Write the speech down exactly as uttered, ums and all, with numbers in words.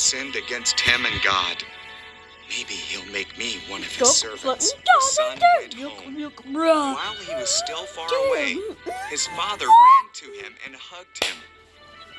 sinned against him and God. Maybe he'll make me one of his servants. The son went home. While he was still far away, his father ran to him and hugged him.